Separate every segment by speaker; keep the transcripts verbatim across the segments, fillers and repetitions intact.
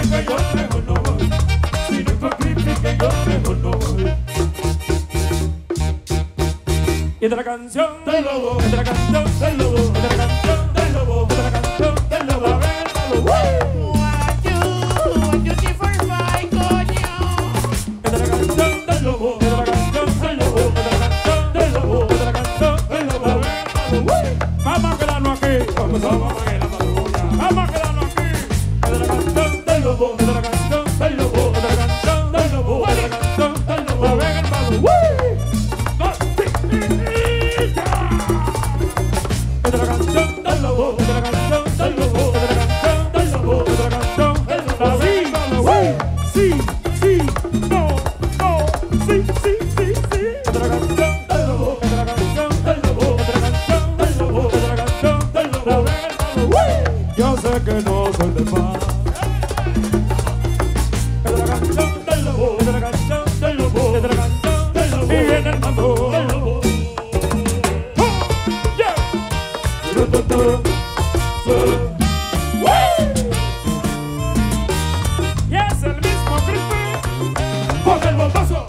Speaker 1: critique yo mejor no voy. Si no es por critique yo mejor no voy. Y de la canción del lobo, de la canción del lobo, de la canción del lobo, de la canción del lobo, a ver el lobo.
Speaker 2: What you, what you did for my coño.
Speaker 1: De la canción del lobo, de la canción del lobo, de la canción del lobo, de la canción del lobo, a ver el lobo. Vamos a quedarnos aquí, vamos a quedarnos aquí, vamos a quedarnos aquí. De la canción del lobo, de la canción del lobo, de la canción del lobo, de la canción del lobo, a ver el lobo. De la canción del lobo, de la canción del lobo, de la canción del lobo, de la canción del lobo. Sí, sí, sí, no, no, sí, sí, sí, sí. De la canción del lobo, de la canción del lobo, de la canción del lobo, de la canción del lobo. Yo sé que no soy de paz. De la canción del lobo, de la canción del lobo, de la canción del lobo. Y en el mambo del lobo. Y es el mismo Crispy con el bombazo.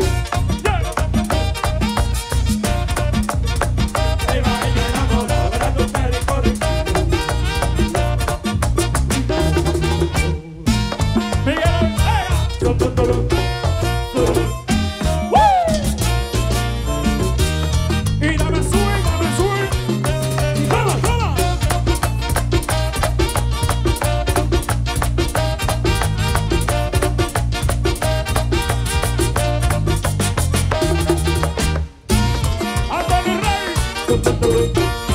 Speaker 1: Ahí va ella enamorada, verando que le corre. Miguel Ortega. Y dame swing, dame swing. Vamos, vamos. Anthony Rey.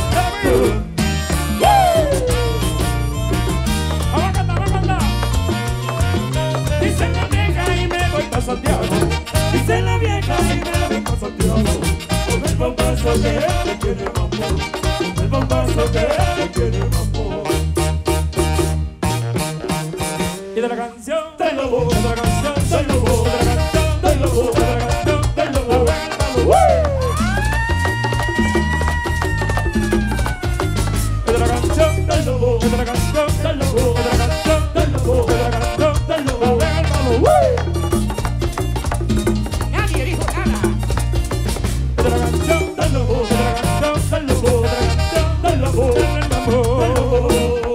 Speaker 1: Vamos a cantar, vamos a cantar. Dice la vieja y me voy pa' Santiago. Dice la vieja y me voy pa' Santiago. Con el bombazo que le tiene mambo. Con el bombazo que le tiene mambo. Y de la canción del lobo, de la canción del lobo, de la canción del lobo, de la canción del lobo. De la canción del lobo, de la canción del lobo, de la canción del lobo, de la canción del lobo.
Speaker 2: Nadie dijo nada.
Speaker 1: De la canción del lobo, de la canción del lobo, de la canción del lobo, del lobo.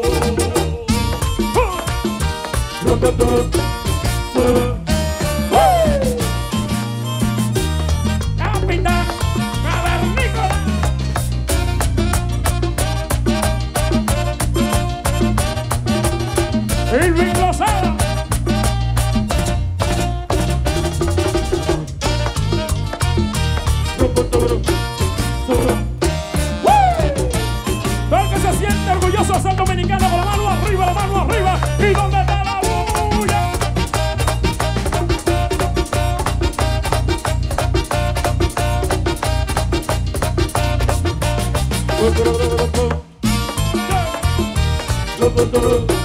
Speaker 1: Capitán Cavernícola. Irving Lozada. Todo el que se siente orgulloso de ser dominicano con la mano arriba, la mano arriba. ¿Y dónde está la bulla? Go, go, go, go, go.